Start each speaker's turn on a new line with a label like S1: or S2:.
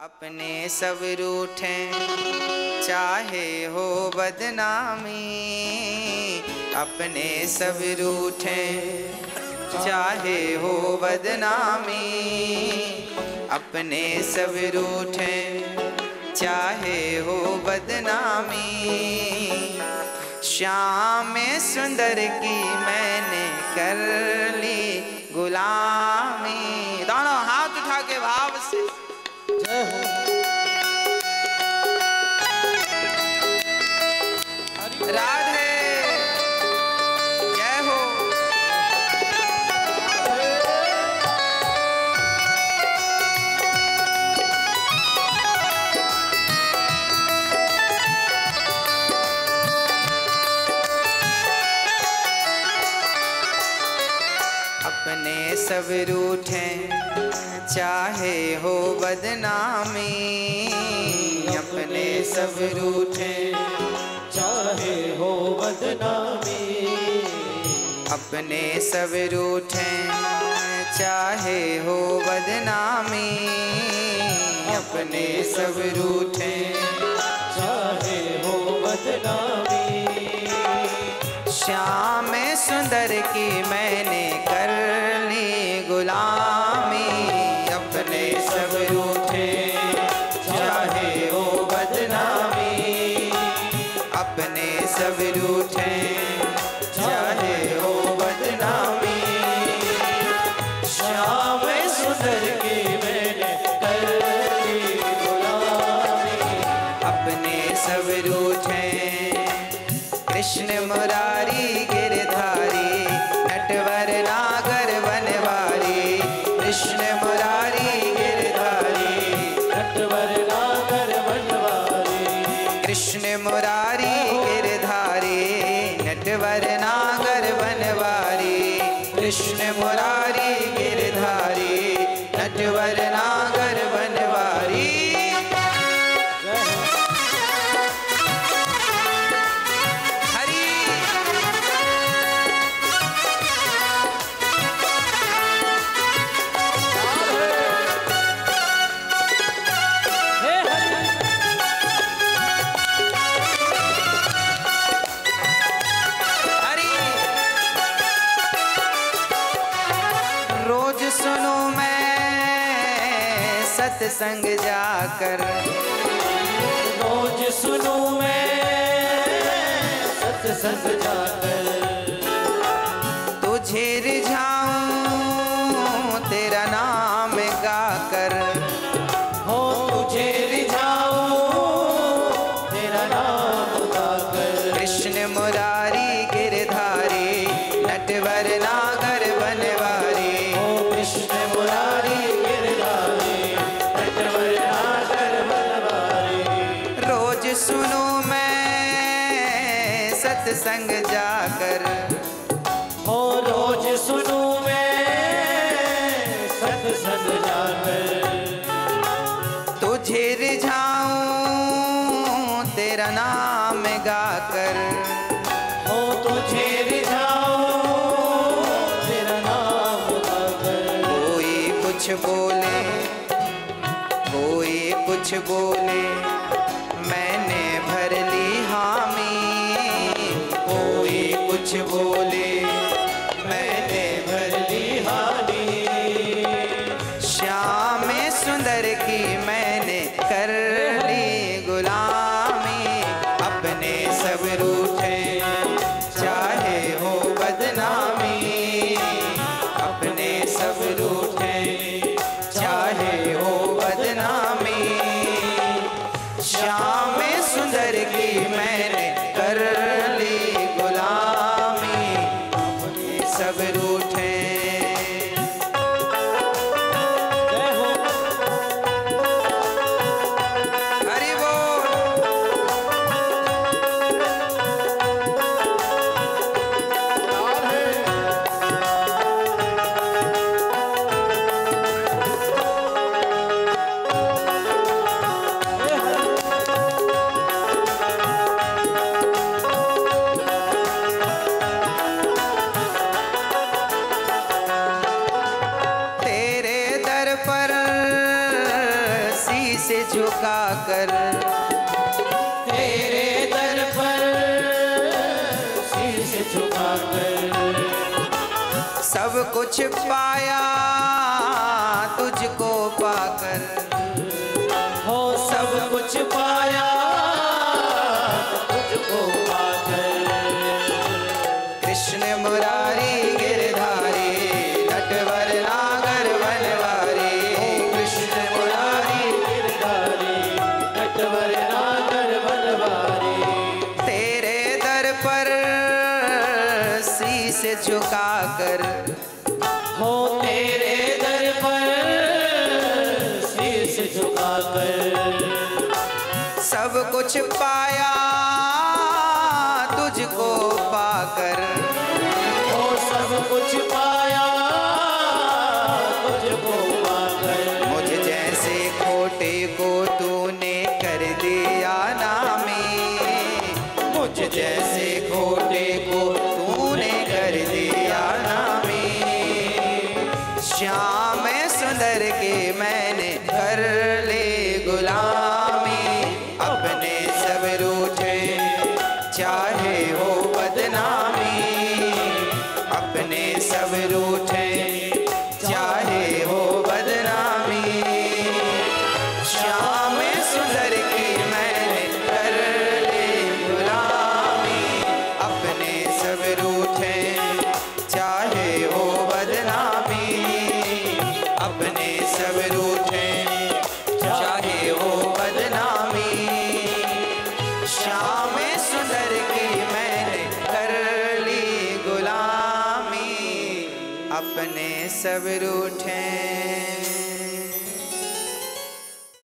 S1: अपने सब रूठें चाहे हो बदनामी, अपने सब रूठें चाहे हो बदनामी, अपने सब रूठें चाहे हो बदनामी। श्याम सुंदर की मैंने कर ली गुलामी। दोनों हाथ उठा के भाव से राधे जय हो। अपने सब रूठें चाहे हो बदनामी, अपने सब रूठें
S2: चाहे हो बदनामी,
S1: अपने सब रूठें चाहे हो बदनामी, अपने सब रूठें
S2: चाहे हो बदनामी।
S1: श्याम सुंदर की मैंने कर ली गुलामी, अपने सब रूठें चाहे हो बदनामी, अपने सब रूठें चाहे हो बदनामी।
S2: श्याम सुंदर की मैंने कर ली गुलामी,
S1: अपने सब रूठें कृष्ण मुरारी गिरधारी नटवर नागर बनवारी, कृष्ण मुरारी गिरधारी
S2: नटवर नागर बनवारी,
S1: कृष्ण मुरारी गिरधारी नटवर नागर बनवारी, कृष्ण मुरारी गिरधारी नटवर नागर बनवारी। रोज सुनो मैं सत्संग जाकर,
S2: रोज सुनूं मैं सत्संग जाकर,
S1: तुझे रिझाऊं तेरा नाम गाकर,
S2: हो तुझे रिझाऊं तेरा नाम गाकर।
S1: कृष्ण मुरारी गिरधारी नटवर नागर बनवारी,
S2: कृष्ण मुरारी गिरधारी नटवर नागर बनवारी।
S1: रोज सुनो मैं सत्संग जाकर,
S2: हो रोज सुनूं मैं सत्संग जाकर,
S1: तुझे रिझाऊं तेरा नाम गाकर,
S2: हो तुझे रिझाऊं तेरा नाम गाकर।
S1: कोई कुछ बोले कोई कुछ बोले मैंने भर ली हामी, कोई कुछ बोले मैंने भर ली हामी। श्याम सुंदर की मैंने कर ली गुलामी, अपने सब रूठें चाहे हो बदनामी, अपने सब रूठें चाहे हो बदनामी। श्याम सुंदर की मैंने कर ली गुलामी, झुका कर,
S2: तेरे दर पर शीश झुका कर,
S1: सब कुछ पाया तुझको पाकर,
S2: हो सब कुछ पाया तुझको पाकर।
S1: कृष्ण मुरारी गिरधारी नटवर नागर बनवारी, कृष्ण मुरारी
S2: गिरधारी नटवर नागर बनवारी,
S1: तेरे दर पर शीश झुका कर,
S2: हो तेरे दर पर शीश झुका कर,
S1: सब कुछ पाया तुझको पाकर,
S2: हो सब कुछ पाया तुझको पाकर।
S1: मुझ जैसे खोटे को तूने कर दिया नामी, मुझ जैसे खोटे को तूने कर दिया नामी, श्याम सुंदर के मैंने कर ले गुलामी, अपने सब रूठे चाहे हो बदनामी, अपने सब रूठे चाहे हो बदनामी, श्याम सुंदर की मैंने कर ले गुलामी, अपने सब रूठे चाहे हो बदनामी, अपने सब रूठे चाहे हो बदनामी, श्याम सुंदर की मैंने कर ली गुलामी, अपने सब रूठे